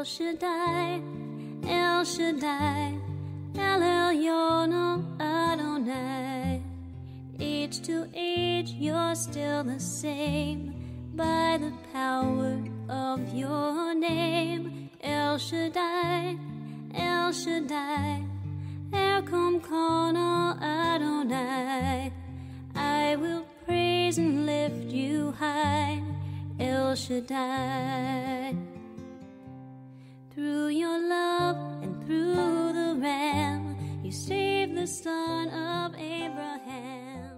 El Shaddai, El Shaddai, El Elyon Adonai. Age to age, you're still the same by the power of your name. El Shaddai, El Shaddai, Erkom Kono Adonai. I will praise and lift you high, El Shaddai. Through your love and through the Ram, you saved the son of Abraham.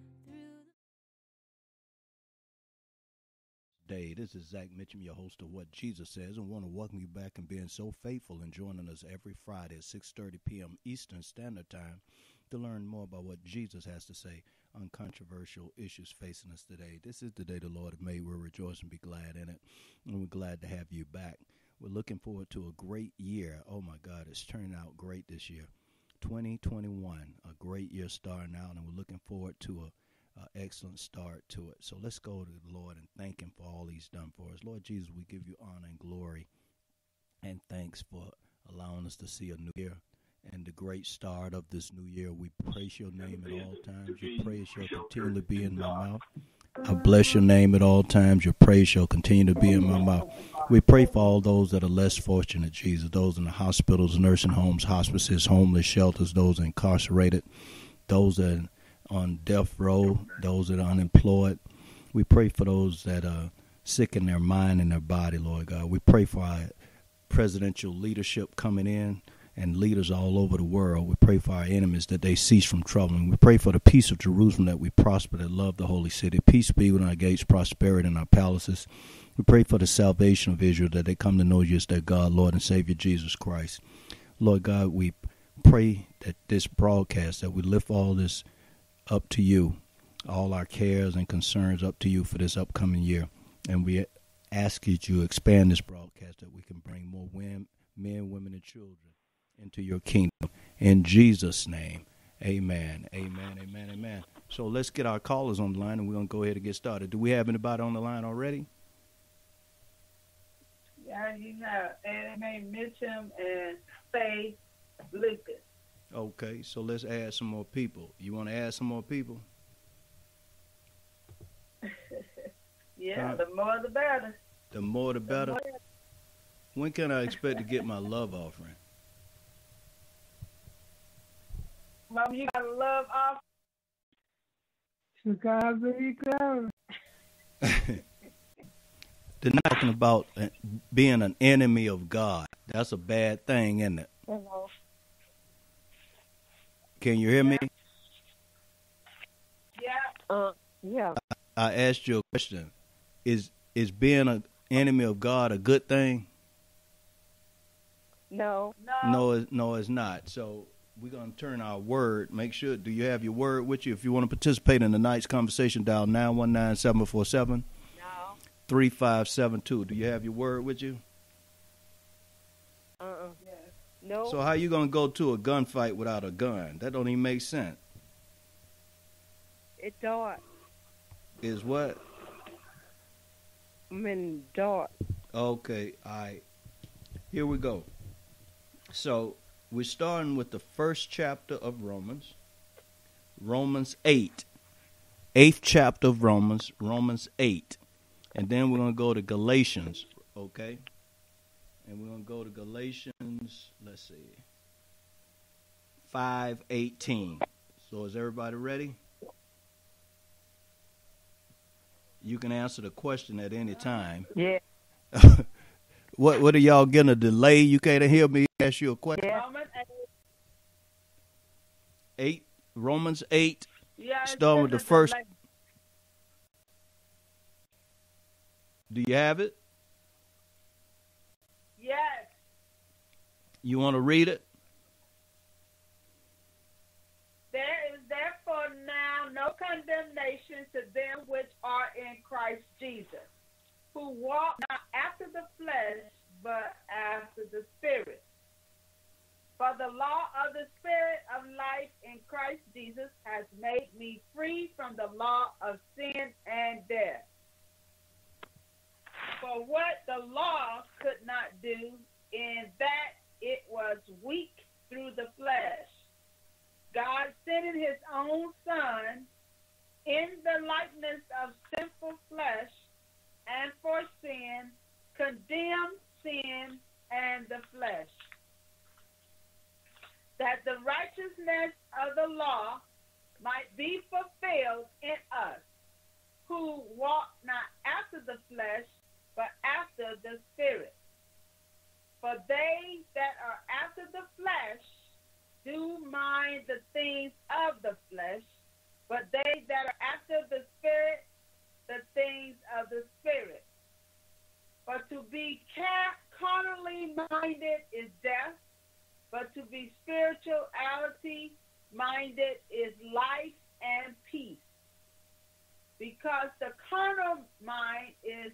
This is Zach Mitchum, your host of What Jesus Says, and want to welcome you back and being so faithful and joining us every Friday at 6:30 p.m. Eastern Standard Time to learn more about what Jesus has to say on controversial issues facing us today. This is the day the Lord has made. We'll rejoice and be glad in it, and we're glad to have you back. We're looking forward to a great year. Oh, my God, it's turning out great this year. 2021, a great year starting out, and we're looking forward to an excellent start to it. So let's go to the Lord and thank him for all he's done for us. Lord Jesus, we give you honor and glory and thanks for allowing us to see a new year and the great start of this new year. We praise your name at all times. Your praise shall continually be in my mouth. I bless your name at all times. Your praise shall continue to be in my mouth. We pray for all those that are less fortunate, Jesus, those in the hospitals, nursing homes, hospices, homeless shelters, those incarcerated, those that are on death row, those that are unemployed. We pray for those that are sick in their mind and their body, Lord God. We pray for our presidential leadership coming in and leaders all over the world. We pray for our enemies that they cease from troubling. We pray for the peace of Jerusalem, that we prosper, that love the holy city. Peace be within our gates, prosperity in our palaces. We pray for the salvation of Israel, that they come to know you as their God, Lord and Savior, Jesus Christ. Lord God, we pray that this broadcast, that we lift all this up to you, all our cares and concerns up to you for this upcoming year. And we ask you to expand this broadcast, that we can bring more men, women, and children into your kingdom. In Jesus' name, amen, amen, amen, amen. So let's get our callers on the line, and we're going to go ahead and get started. Do we have anybody on the line already? Yeah, you have Anime Mitchum and Faye Lucas. Okay, so let's add some more people. You want to add some more people? Yeah, the more the better. The more the better? When can I expect to get my love offering? Mom, you got a love offering? To God be glory. They're not talking about being an enemy of God. That's a bad thing, isn't it? Hello. Can you hear me? Yeah. Yeah. I asked you a question. Is being an enemy of God a good thing? No. No, it's not. So we're going to turn our word. Make sure, do you have your word with you? If you want to participate in tonight's conversation, dial 919-747. 3572. Do you have your word with you? Yes. No. So how you going to go to a gunfight without a gun? That don't even make sense. It don't. Is what? Don't. Okay, all right. Here we go. So we're starting with the first chapter of Romans. Romans 8. 8th chapter of Romans, Romans 8. And then we're going to go to Galatians, okay? And we're going to go to Galatians, let's see, 5:18. So is everybody ready? You can answer the question at any time. Yeah. What are y'all getting a delay? You can't hear me ask you a question? Yeah. Romans 8. Yeah, Starting with the first. Do you have it? Yes. You want to read it? There is therefore now no condemnation to them which are in Christ Jesus, who walk not after the flesh, but after the Spirit. For the law of the Spirit of life in Christ Jesus has made me free from the law of sin and death. For what the law could not do, in that it was weak through the flesh. God sending his own Son in the likeness of sinful flesh, and for sin, condemned sin and the flesh, that the righteousness of the law might be fulfilled in us, who walk not after the flesh, but after the Spirit. For they that are after the flesh do mind the things of the flesh, but they that are after the Spirit, the things of the Spirit. For to be carnally minded is death, but to be spirituality minded is life and peace. Because the carnal mind is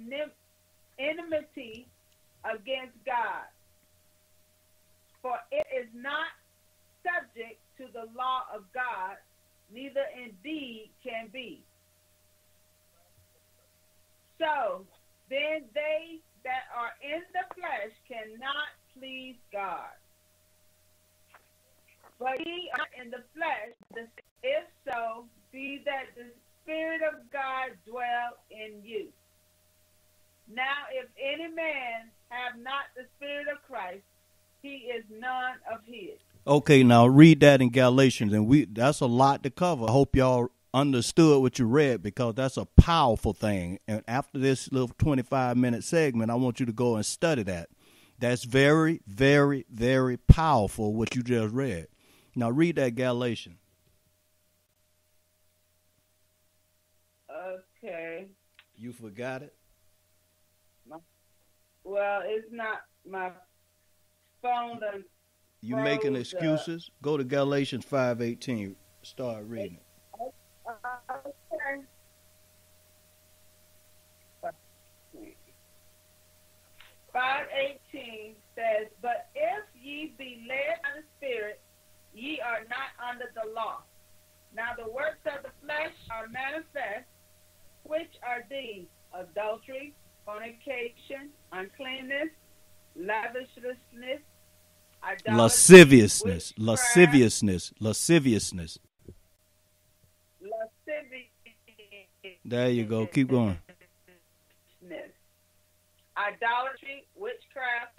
enmity against God, for it is not subject to the law of God, neither indeed can be. So then they that are in the flesh cannot please God. But ye are in the flesh, if so, be that the Spirit of God dwell in you. Now if any man have not the Spirit of Christ, he is none of his. Okay, now read that in Galatians, and that's a lot to cover. I hope y'all understood what you read, because that's a powerful thing. And after this little 25-minute segment, I want you to go and study that. That's very, very, very powerful, what you just read. Now read that Galatians. Okay. You forgot it? Well, it's not my phone. You making excuses? Go to Galatians 5:18. Start reading it. Okay. 5:18 says, but if ye be led by the Spirit, ye are not under the law. Now the works of the flesh are manifest, which are these: adultery, fornication, uncleanness, lavishness, idolatry, lasciviousness, witchcraft, lasciviousness. There you go. Keep going. Idolatry, witchcraft,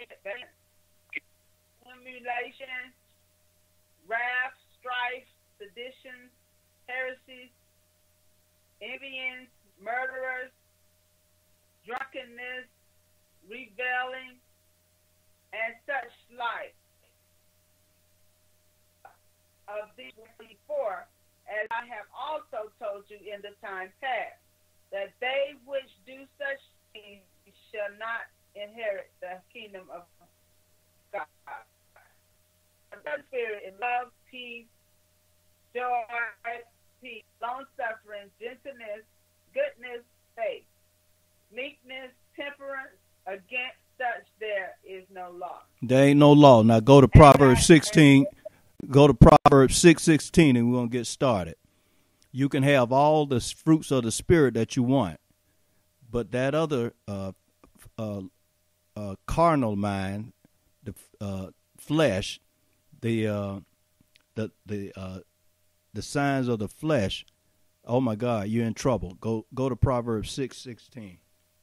emulation, wrath, strife, sedition, heresies, envyings, murderers, drunkenness, reveling, and such like. Of these before, as I have also told you in the time past, that they which do such things shall not inherit the kingdom of God. The Spirit in love, peace, joy, peace, long-suffering, gentleness, goodness, faith, meekness, temperance. Against such there is no law. There ain't no law. Now go to Proverbs 16. Go to Proverbs 6:16, and we're going to get started. You can have all the fruits of the Spirit that you want, but that other carnal mind, the flesh, the signs of the flesh, oh my God, you're in trouble. Go to Proverbs 6:16.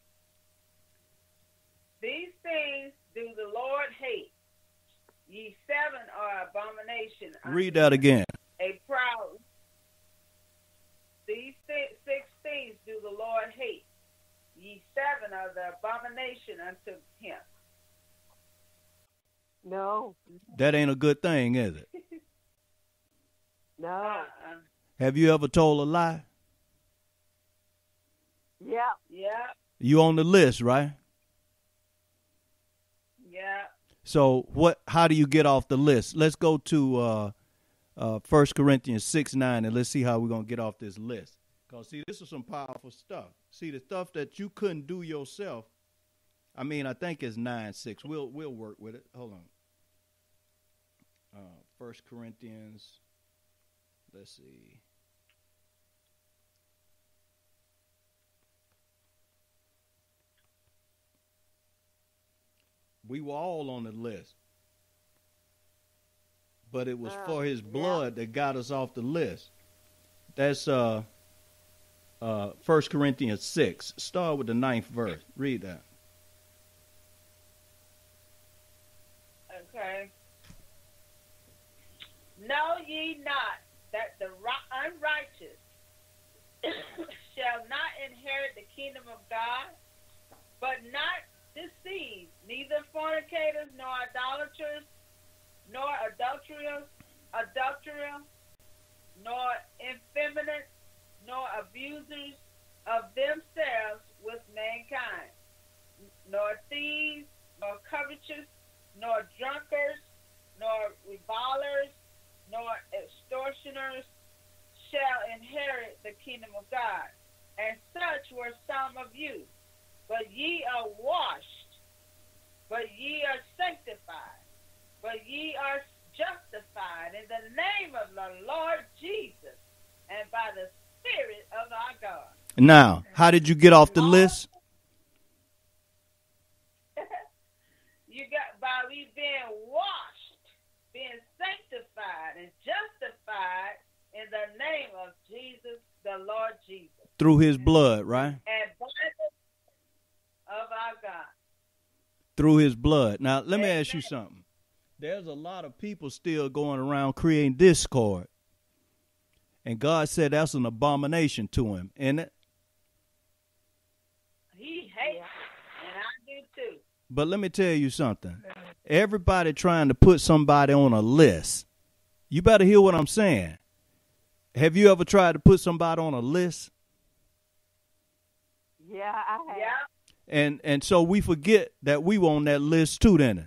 These things do the Lord hate. Ye seven are abomination. Read that again. A proud. These six things do the Lord hate. Ye seven are the abomination unto him. No. That ain't a good thing, is it? No. Have you ever told a lie? Yeah. Yeah. You on the list, right? Yeah. So how do you get off the list? Let's go to 1 Corinthians 6:9, and let's see how we're going to get off this list. Because, see, this is some powerful stuff. See, the stuff that you couldn't do yourself, I mean, I think it's 9:6. We'll work with it. Hold on. 1 Corinthians, let's see. We were all on the list. But it was for his blood that got us off the list. That's 1 Corinthians 6. Start with the 9th verse. Read that. Okay. Know ye not that the unrighteous shall not inherit the kingdom of God, but not deceived, neither fornicators, nor idolaters, nor adulterers, nor effeminate, nor abusers of themselves with mankind, nor thieves, nor covetous, nor drunkards, nor revilers, nor extortioners shall inherit the kingdom of God. And such were some of you. But ye are washed, but ye are sanctified, but ye are justified in the name of the Lord Jesus and by the Spirit of our God. Now, how did you get off the list? You got by we being washed, being sanctified and justified in the name of Jesus, the Lord Jesus. Through his blood, right? And by the of our God. Through his blood. Now, let me ask you something. There's a lot of people still going around creating discord. And God said that's an abomination to him, isn't it? He hates it, and I do too. But let me tell you something. Everybody trying to put somebody on a list. You better hear what I'm saying. Have you ever tried to put somebody on a list? Yeah, I have. Yeah. And so we forget that we were on that list too, then.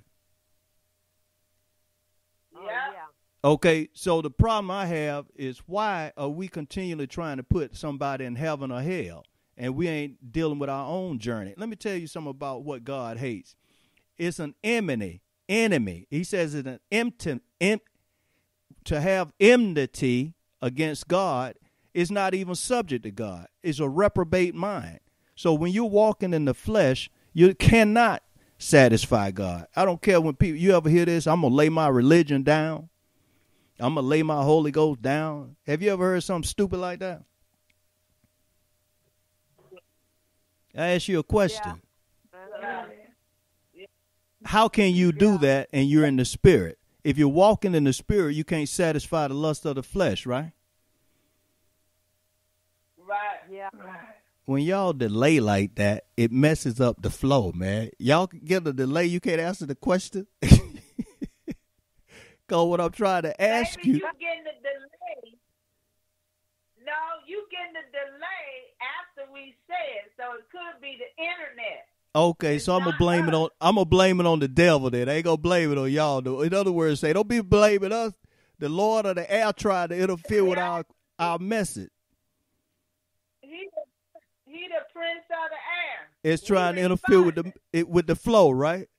Yeah. Okay, so the problem I have is why are we continually trying to put somebody in heaven or hell, and we ain't dealing with our own journey? Let me tell you something about what God hates. It's an enemy. He says it's an to have enmity against God is not even subject to God. It's a reprobate mind. So when you're walking in the flesh, you cannot satisfy God. I don't care when people, you ever hear this, I'm going to lay my religion down. I'm going to lay my Holy Ghost down. Have you ever heard something stupid like that? I ask you a question. Yeah. How can you do that and you're in the spirit? If you're walking in the spirit, you can't satisfy the lust of the flesh, right? Right. Yeah. When y'all delay like that, it messes up the flow, man. Y'all get a delay, you can't answer the question. Because what I'm trying to ask Maybe you. you getting the delay. No, you getting the delay after we said, so it could be the internet. Okay, so I'm gonna blame it on the devil. Then I ain't gonna blame it on y'all. Though. In other words, say don't be blaming us. The Lord of the air tried to interfere with our message. He the prince of the air. It's trying to interfere with the flow, right?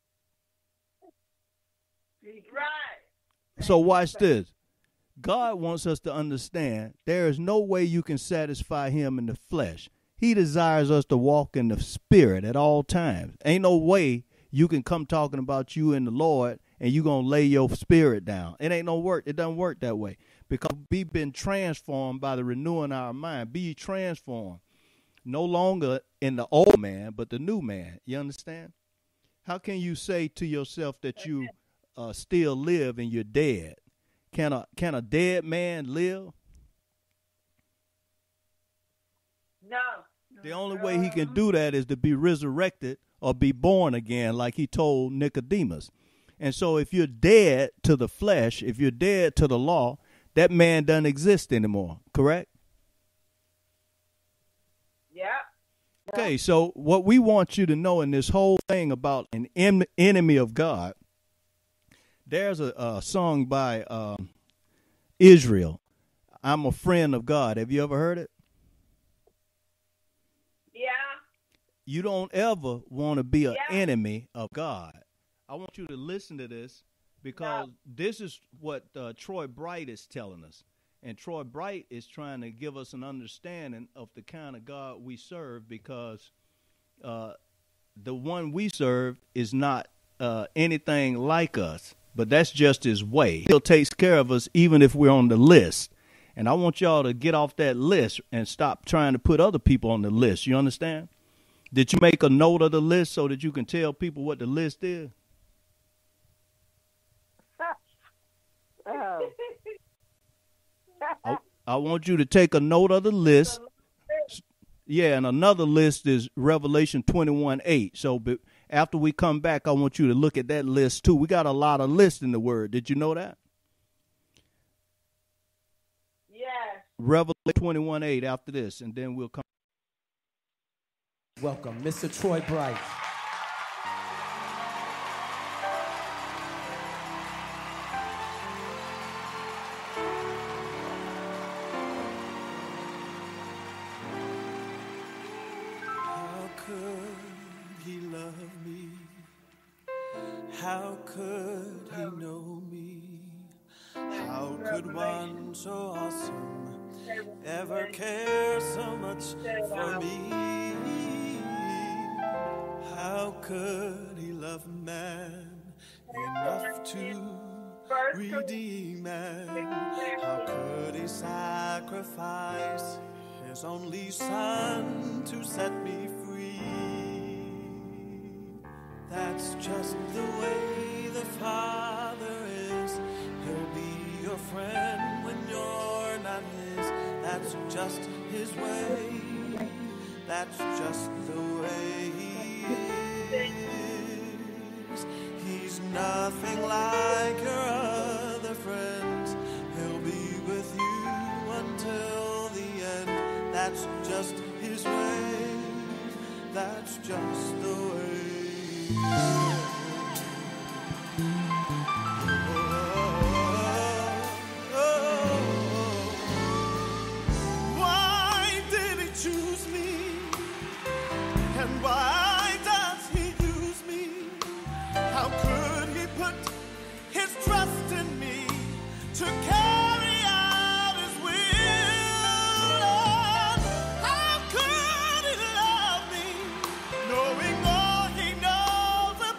Right. So watch this. God wants us to understand there is no way you can satisfy him in the flesh. He desires us to walk in the spirit at all times. Ain't no way you can come talking about you and the Lord and you going to lay your spirit down. It ain't no work. It doesn't work that way because we've been transformed by the renewing our mind. Be transformed. No longer in the old man, but the new man. You understand? How can you say to yourself that you still live and you're dead? Can a dead man live? No. The only way he can do that is to be resurrected or be born again, like he told Nicodemus. And so if you're dead to the flesh, if you're dead to the law, that man doesn't exist anymore, correct? Yeah. Okay, so what we want you to know in this whole thing about an enemy of God, there's a song by Israel, I'm a Friend of God. Have you ever heard it? Yeah. You don't ever want to be an enemy of God. I want you to listen to this because this is what Troy Bright is telling us. And Troy Bright is trying to give us an understanding of the kind of God we serve because the one we serve is not anything like us, but that's just his way. He'll take care of us even if we're on the list. And I want y'all to get off that list and stop trying to put other people on the list. You understand? Did you make a note of the list so that you can tell people what the list is? Oh. I want you to take a note of the list. Yeah, and another list is Revelation 21:8. So after we come back, I want you to look at that list too. We got a lot of lists in the Word. Did you know that? Yes. Revelation 21:8 after this, and then we'll come. Welcome, Mr. Troy Bright. How could he love me? How could he know me? How could one so awesome ever care so much for me? How could he love man enough to redeem man? How could he sacrifice his only son to set me free? That's just the way the Father is. He'll be your friend when you're not his. That's just his way. That's just the way he is. He's nothing like your other friends. He'll be with you until the end. That's just his way. That's just the way. Why did he choose me? And why does he use me? How could he put his trust in me to carry out his will? Lord, how could he love me, knowing all he knows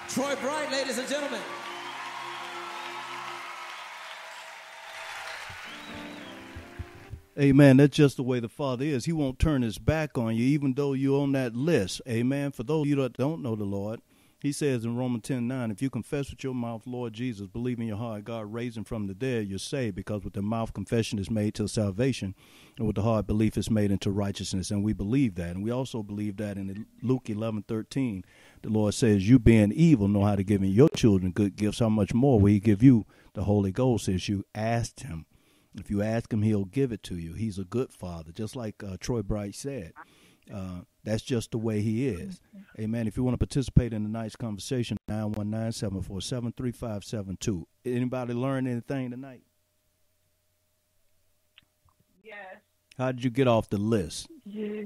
Troy Bright, ladies and gentlemen. Amen. That's just the way the Father is. He won't turn his back on you, even though you're on that list. Amen. For those of you that don't know the Lord, he says in Romans 10:9, if you confess with your mouth, Lord Jesus, believe in your heart, God raised him from the dead, you're saved, because with the mouth confession is made to salvation, and with the heart belief is made into righteousness. And we believe that. And we also believe that in Luke 11:13, the Lord says, you being evil know how to give in your children good gifts. How much more will he give you the Holy Ghost as you asked him? If you ask him, he'll give it to you. He's a good father, just like Troy Bright said. That's just the way he is. Amen. If you want to participate in tonight's conversation, 919-747-3572. Anybody learn anything tonight? Yes. How did you get off the list? Yeah.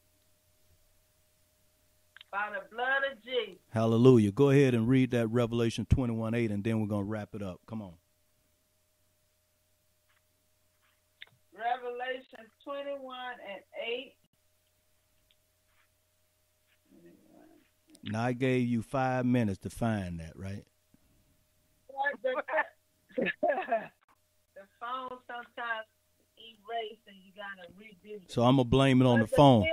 By the blood of Jesus. Hallelujah. Go ahead and read that Revelation 21:8, and then we're going to wrap it up. Come on. Revelation 21:8. Now, I gave you 5 minutes to find that, right? The phone sometimes erase and you gotta redo it. So I'm going to blame it on the phone.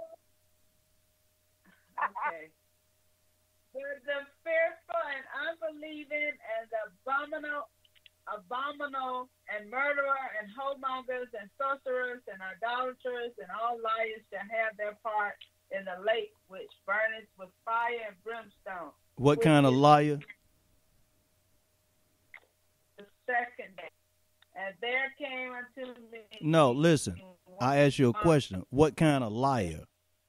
Okay. But the fearful and unbelieving and the abominable and murderer and whoremongers and sorcerers and idolaters and all liars shall have their part in the lake which burneth with fire and brimstone. What kind of liar? The second day. And there came unto me. No, listen. I asked you a question. What kind of liar?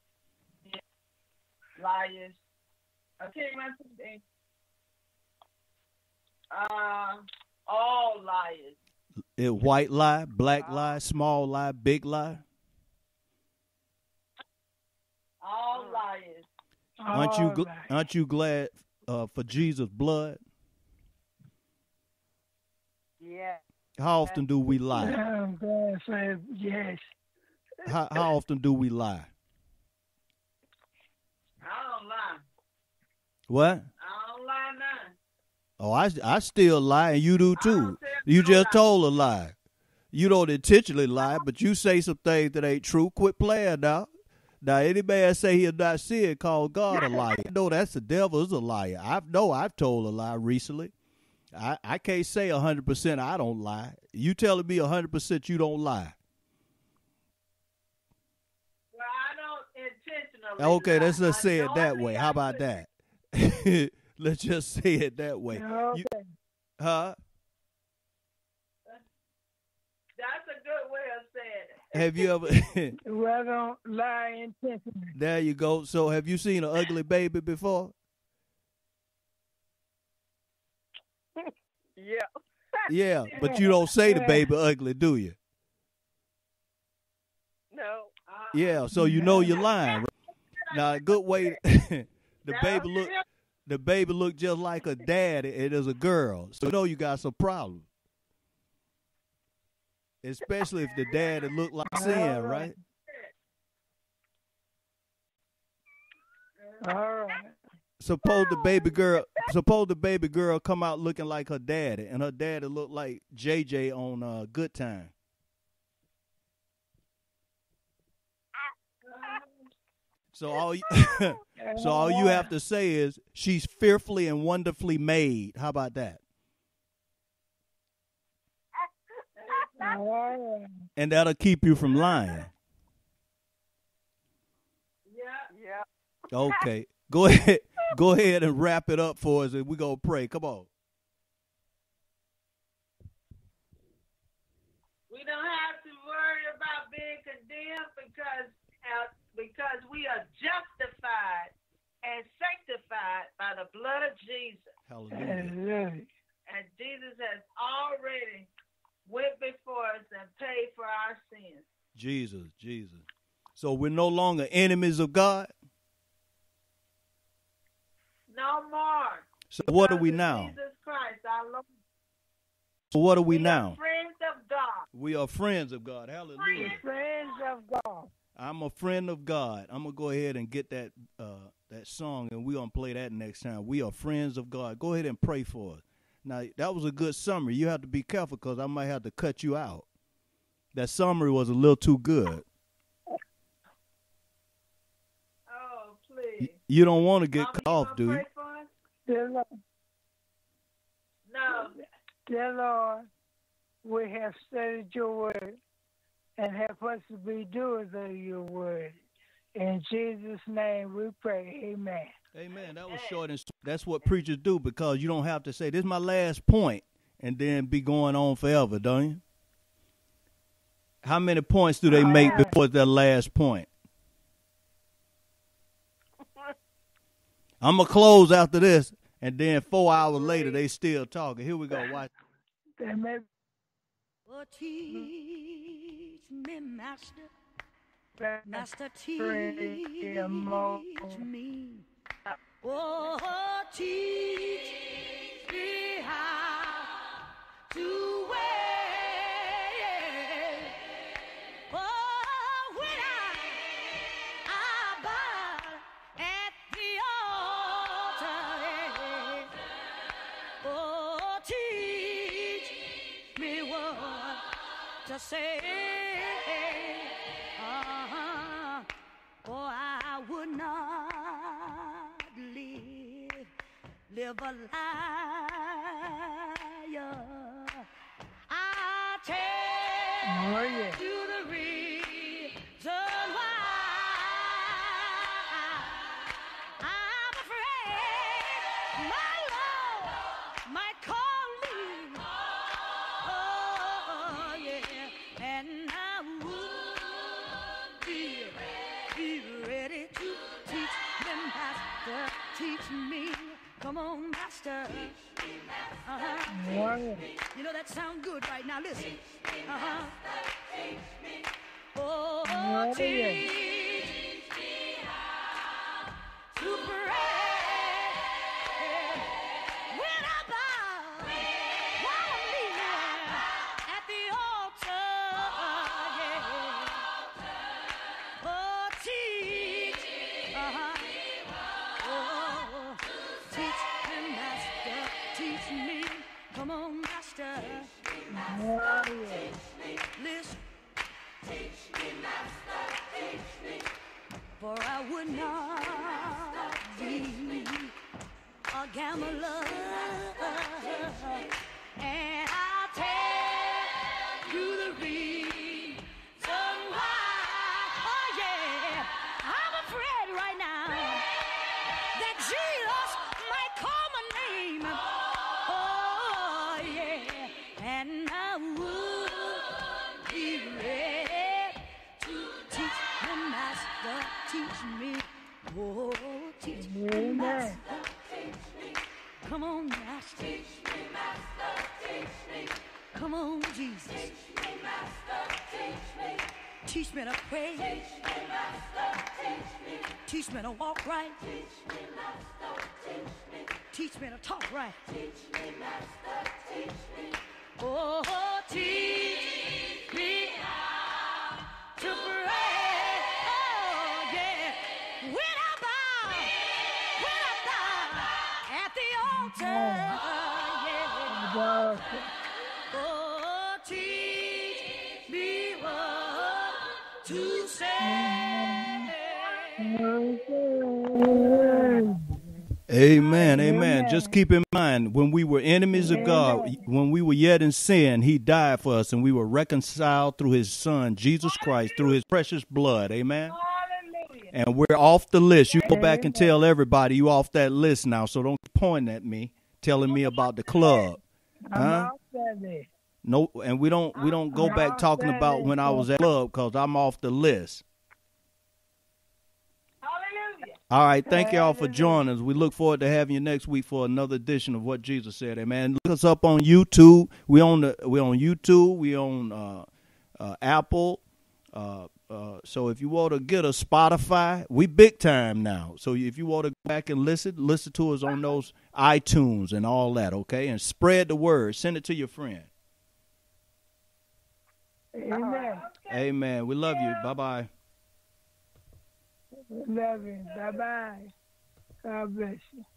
Liars. I came unto me. All liars. White lie, black lie, small lie, big lie? All liars. Aren't you glad for Jesus' blood? Yeah. How often do we lie? I'm glad to say yes. How often do we lie? I don't lie. What? I don't lie none. Oh, I still lie, and you do too. You just told a lie. You don't intentionally lie, but you say some things that ain't true. Quit playing now. Now, any man say he'll not see it, call God a liar. No, that's the devil is a liar. I've told a lie recently. I can't say 100% I don't lie. You telling me 100% you don't lie. Well, I don't intentionally Okay, lie. let's just say it that Normally way. I How about would- that? Let's just say it that way. Okay. Huh? That's a good way of saying it. Have you ever? Well, I don't lie intentionally. There you go. So have you seen an ugly baby before? Yeah. Yeah, but you don't say the baby ugly, do you? No. Yeah, so you know you're lying. Right? Now, a good way. The baby look just like a daddy. It is a girl, so you know you got some problems. Especially if the daddy look like sin, right? All right. Suppose the baby girl come out looking like her daddy, and her daddy look like JJ on Good Time. So all you have to say is she's fearfully and wonderfully made. How about that? All right. And that'll keep you from lying. Yeah. Okay. Go ahead and wrap it up for us, and we're going to pray. Come on. We don't have to worry about being condemned because we are justified and sanctified by the blood of Jesus. Hallelujah. And Jesus has already went before us and paid for our sins. Jesus. So we're no longer enemies of God? No more. So what are we Because of now? Jesus Christ, our Lord. So what are we We now? are friends of God. We are friends of God. Hallelujah. Friends of God. I'm a friend of God. I'm going to go ahead and get that that song, and we're going to play that next time. We are friends of God. Go ahead and pray for us. Now, that was a good summary. You have to be careful because I might have to cut you out. That summary was a little too good. Oh, please. You don't want to get Mama, cut you off, gonna do you? pray for us? Dear Lord, No. dear Lord, we have studied your word and help us to be doers of your word. In Jesus' name we pray. Amen. Amen. That was short and sweet. That's what preachers do because you don't have to say, this is my last point, and then be going on forever, don't you? How many points do they make before their last point? I'm going to close after this, and then 4 hours later, they still talking. Here we go. Watch. Amen. Oh, teach me, Master. Master, teach me. Oh, teach me how to wait. Oh, when I bow at the altar. Oh, teach me what to say. Or I would not live a liar. I tell you the reason why I'm afraid my Lord might call me. Oh, yeah, and I would be ready to teach them, Master, teach me. Come on, Master. You know that sounds good right now. Listen. Oh, teach me how to pray when I bow, while I'm kneeling at the altar. Yeah. Oh, teach, teach me, Master, teach me. Come on, Master. Listen. Teach me, Master, teach me. For I would not be a gambler, and I'll tell you the reason why. Oh yeah, I'm afraid right now that Jesus might call my name. Oh yeah, and I would be ready to teach me, Master, teach me. Oh, teach me, Master, teach me. Come on, Master. Teach me, Master, teach me. Come on, Jesus. Teach me, Master, teach me. Teach me to pray. Teach me, Master, teach me. Teach me to walk right. Teach me, Master, teach me. Teach me to talk right. Teach me, Master, teach me. Oh, teach me how to pray. Oh, yeah. When I bow at the altar. Yeah. Oh, teach me what to say. Amen, amen. Just keep in mind, when we were enemies of God, when we were yet in sin, he died for us, and we were reconciled through his son, Jesus Christ, through his precious blood. Amen. And we're off the list. You go back and tell everybody you off that list now, so don't point at me telling me about the club. Huh? No, and we don't go back talking about when I was at the club because I'm off the list. All right, thank y'all for joining us. We look forward to having you next week for another edition of What Jesus Said. Amen. Look us up on YouTube. We on YouTube. We on Apple. So if you want to get a Spotify, we big time now. So if you want to go back and listen to us on those iTunes and all that. Okay, and spread the word. Send it to your friend. Amen. Amen. We love you. Bye bye. Love you. Bye bye. God bless you.